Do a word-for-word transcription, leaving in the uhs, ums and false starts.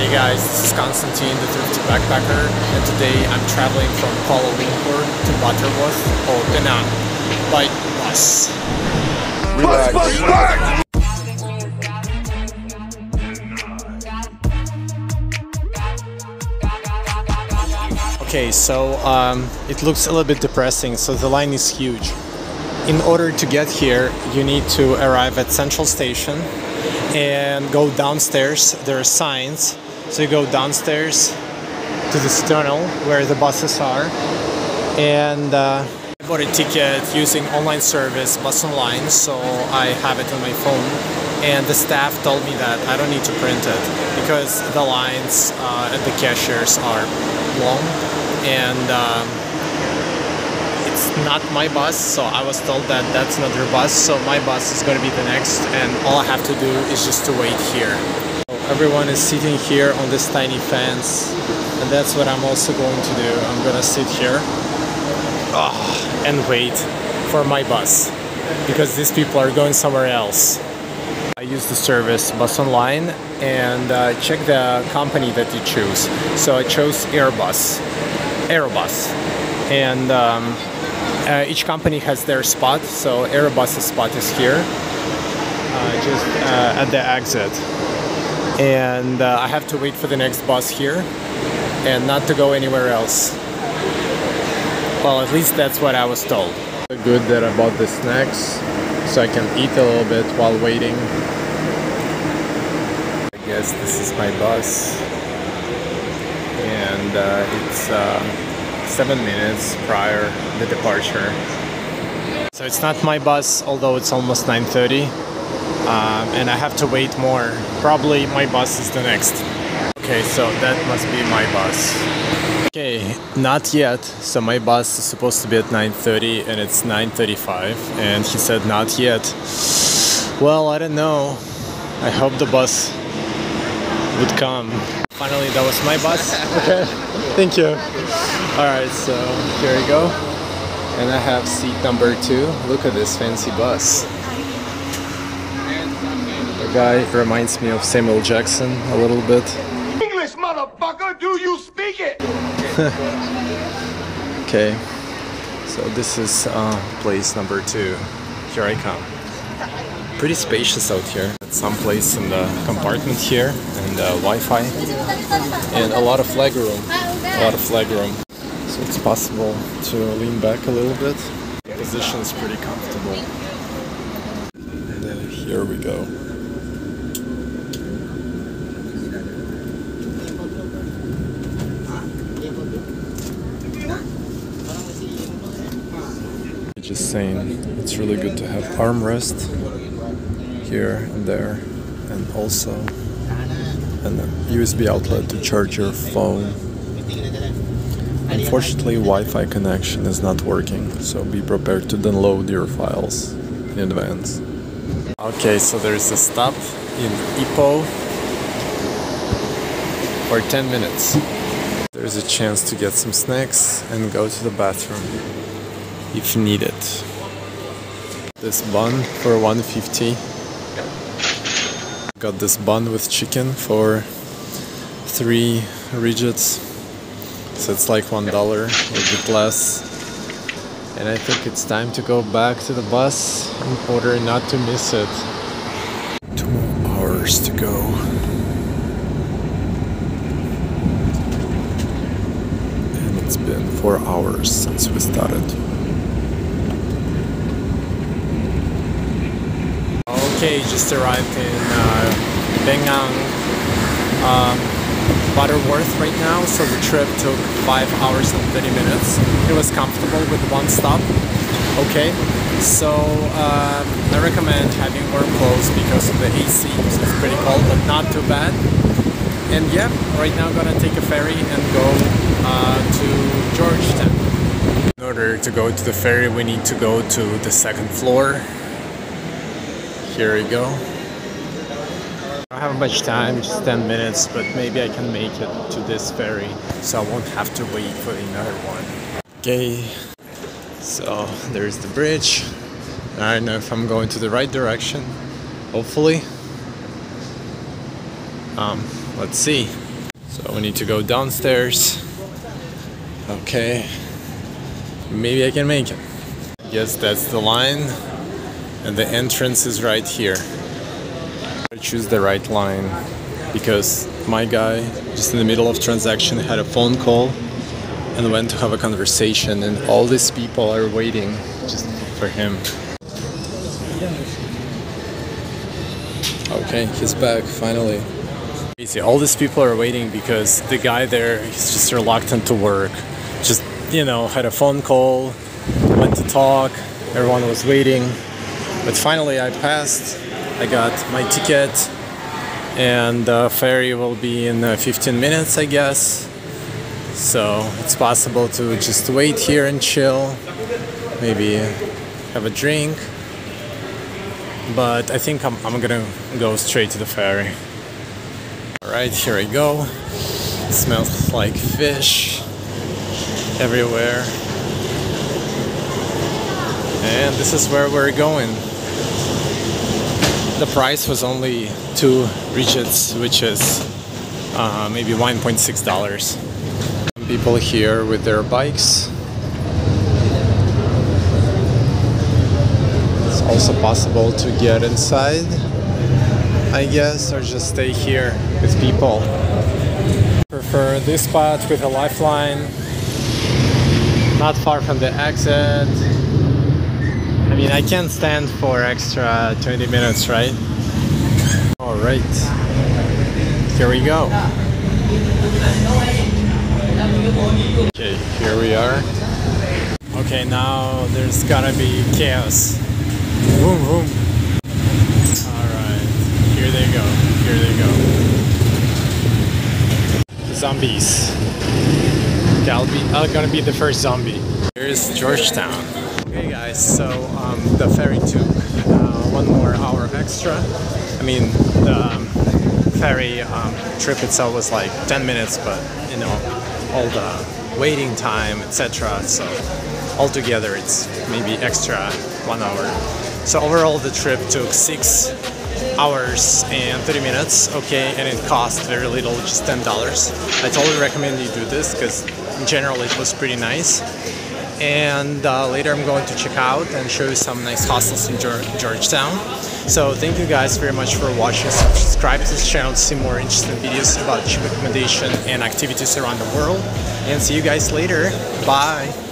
Hey guys, this is Constantine, the thrifty backpacker, and today I'm traveling from Kuala Lumpur to Butterworth or Penang by bus. Relax. Bus, bus, Okay, so um, it looks a little bit depressing, so the line is huge. In order to get here, you need to arrive at Sentral Station and go downstairs. There are signs, so you go downstairs to this tunnel where the buses are, and uh, I bought a ticket using online service Bus Online, so I have it on my phone, and the staff told me that I don't need to print it because the lines uh, at the cashiers are long, and um, it's not my bus, so I was told that that's not your bus, so my bus is going to be the next, and all I have to do is just to wait here. So everyone is sitting here on this tiny fence, and that's what I'm also going to do. I'm going to sit here oh, and wait for my bus, because these people are going somewhere else. I use the service Bus Online and uh, check the company that you choose. So I chose Airbus, Airbus, and um, Uh, each company has their spot, so Airbus's spot is here, uh, just uh, at the exit. And uh, I have to wait for the next bus here, and not to go anywhere else. Well, at least that's what I was told. Good that I bought the snacks, so I can eat a little bit while waiting. I guess this is my bus, and uh, it's uh, seven minutes prior the departure. So it's not my bus, although it's almost nine thirty, um, and I have to wait more. Probably my bus is the next. Okay, so that must be my bus. Okay, not yet. So my bus is supposed to be at nine thirty and it's nine thirty-five, and he said not yet. Well, I don't know. I hope the bus would come. Finally, that was my bus. Okay, thank you. Alright, so here we go. And I have seat number two. Look at this fancy bus. The guy reminds me of Samuel Jackson a little bit. English, motherfucker, do you speak it? Okay, so this is uh, place number two. Here I come. Pretty spacious out here. Some place in the compartment here, and uh, Wi-Fi, and a lot of leg room. A lot of leg room. So it's possible to lean back a little bit. The position is pretty comfortable. And uh, here we go. Just saying, it's really good to have armrest here and there, and also an U S B outlet to charge your phone. Unfortunately, Wi-Fi connection is not working, so be prepared to download your files in advance. Okay, so there's a stop in Ipoh for ten minutes. There's a chance to get some snacks and go to the bathroom if needed. This bun for one fifty. Got this bun with chicken for three ringgits. So it's like one dollar, a little bit less. And I think it's time to go back to the bus in order not to miss it. Two more hours to go. And it's been four hours since we started. Okay, just arrived in uh, Penang, um, Butterworth right now, so the trip took five hours and thirty minutes. It was comfortable with one stop. Okay, so uh, I recommend having warm clothes because of the A C, so it's pretty cold, but not too bad. And yeah, right now I'm gonna take a ferry and go uh, to Georgetown. In order to go to the ferry, we need to go to the second floor. Here we go. I don't have much time, just ten minutes, but maybe I can make it to this ferry, so I won't have to wait for another one. Okay, so there's the bridge. I don't know if I'm going to the right direction, hopefully. Um, let's see. So we need to go downstairs. Okay, maybe I can make it. Yes, that's the line, and the entrance is right here. I choose the right line because my guy, just in the middle of transaction, had a phone call and went to have a conversation, and all these people are waiting just for him. Okay, he's back finally. You see, all these people are waiting because the guy there, he's just reluctant to work. Just, you know, had a phone call, went to talk, everyone was waiting. But finally I passed, I got my ticket, and the ferry will be in uh, fifteen minutes, I guess. So it's possible to just wait here and chill, maybe have a drink. But I think I'm, I'm gonna go straight to the ferry. Alright, here I go. It smells like fish everywhere. And this is where we're going. The price was only two ringgits, which is uh, maybe one point six dollars. People here with their bikes. It's also possible to get inside, I guess, or just stay here with people. Prefer this spot with a lifeline, not far from the exit. I mean, I can't stand for extra twenty minutes, right? All right, here we go. Okay, here we are. Okay, now there's gotta be chaos. Boom, boom. Alright, here they go, here they go. Zombies. Okay, I'll be, I'm gonna be the first zombie. Here's Georgetown. Okay guys, so um, the ferry took uh, one more hour extra. I mean, the um, ferry um, trip itself was like ten minutes, but you know, all the waiting time, et cetera. So altogether, it's maybe extra one hour. So overall, the trip took six hours and thirty minutes. Okay, and it cost very little, just ten dollars. I totally recommend you do this because in general, it was pretty nice. And uh, later, I'm going to check out and show you some nice hostels in Georgetown. So thank you guys very much for watching. Subscribe to this channel to see more interesting videos about cheap accommodation and activities around the world. And see you guys later. Bye.